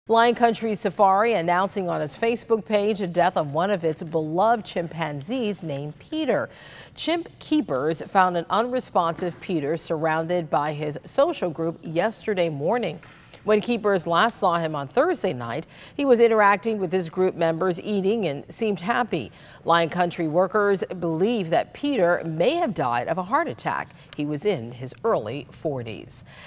Lion Country Safari announcing on its Facebook page the death of one of its beloved chimpanzees named Peter. Chimp keepers found an unresponsive Peter surrounded by his social group yesterday morning. When keepers last saw him on Thursday night, he was interacting with his group members, eating, and seemed happy. Lion Country workers believe that Peter may have died of a heart attack. He was in his early 40s.